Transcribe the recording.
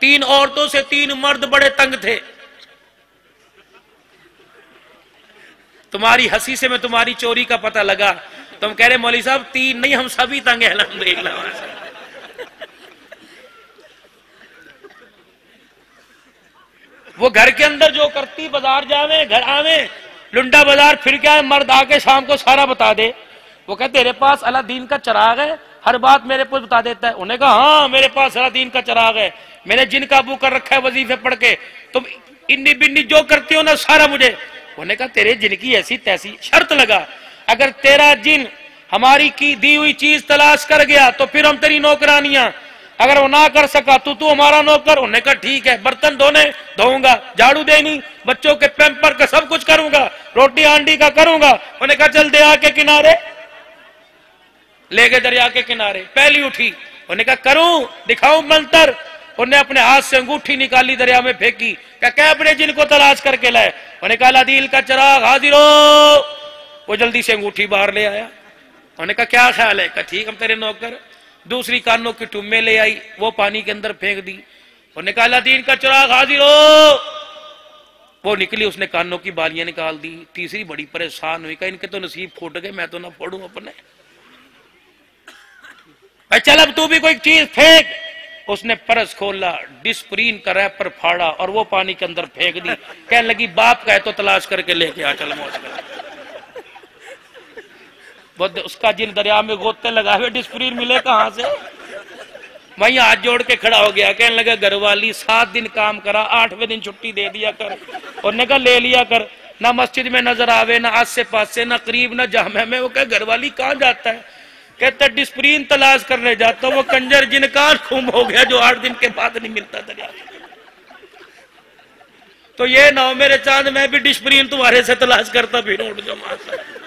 3 عورتوں سے 3 مرد بڑے تنگ تھے. تمہاری ہنسی سے میں تمہاری چوری کا پتہ لگا. تم کہہ رہے مولوی صاحب 3 نہیں ہم سبھی تنگ ہیں الحمدللہ. وہ گھر کے اندر جو کرتی بازار جاویں گھر آویں لنڈا بازار پھر کیا ہے مرد آ کے شام کو سارا بتا دے. وہ کہتے تیرے پاس اللہ دین کا چراغ ہے ہر بات میرے کو بتا دیتا ہے. انہوں نے کہا ہاں میرے پاس اللہ دین کا چراغ ہے میں نے جن قابو کر رکھا ہے وظیفے پڑھ کے تم انی بنی جو کرتی ہو نا سارا مجھے. انہوں نے کہا تیرے جن کی ایسی تیسی شرط لگا اگر تیرا جن ہماری کی دی ہوئی چیز تلاش کر گیا تو پھر ہم تیری نوکرانیاں اگر وہ نہ کر سکا تو ہمارا نوکر. انہوں نے کہا ٹھیک ہے برتن دھونے دھوؤں گا جھاڑو دینی بچوں کے پیمپر کا سب کچھ کروں گا روٹی ہانڈی کا کروں گا. انہوں نے کہا چل دریا کے کنارے لے گئے. دریا کے کنارے پہلی اٹھی انہوں نے کہا کروں دکھاؤں منتر. انہوں نے اپنے ہاتھ سے انگوٹھی نکالی دریا میں پھینکی کہ اپنے جن کو تلاش کر کے لائے. انہوں نے کہا اللہ دین کا چراغ حاضر ہو. وہ جلدی سے انگوٹھی باہر لے آیا. انہوں نے کہا کیا خیال ہے؟ کہا ٹھیک ہم تیرے نوکر. دوسری کانوں کی ٹمے لے آئی وہ پانی کے اندر پھینک دی. انہوں نے کہا اللہ دین کا چراغ حاضر ہو. وہ نکلی اس نے کانوں کی بالیاں نکال دی. تیسری بڑی پریشان ہوئی کہ ان کے تو نصیب پھوٹ گئے میں تو نہ پھوڑوں اپنے. چل اب تو بھی کوئی چیز پھینک. اس نے پرس کھولا ڈسپرین کا ریپر پھاڑا اور وہ پانی کے اندر پھینک دی. کہنے لگی باپ کا ہے تو تلاش کر کے لے کے آ چل موج کر. اس کا جن دریا میں گوتے لگا ہوئے ڈسپرین ملے کہاں سے. وہیں ہاتھ جوڑ کے کھڑا ہو گیا. کہنے لگا گھر والی 7 دن کام کرا 8ویں دن چھٹی دے دیا کر. اور نے کہا لے لیا کر نہ مسجد میں نظر آوے نہ آس سے پاس سے نہ قریب نہ جامع میں. وہ کہ گھر والی کہاں جاتا ہے؟ کہتا ڈسپرین تلاش کرنے جاتا. وہ کنجر جن کا خم ہو گیا جو 8 دن کے بعد نہیں ملتا دریا. تو یہ نہ ہو میرے چاند میں بھی ڈسپرین تمہارے سے تلاش کرتا پھر اٹھ جاؤ.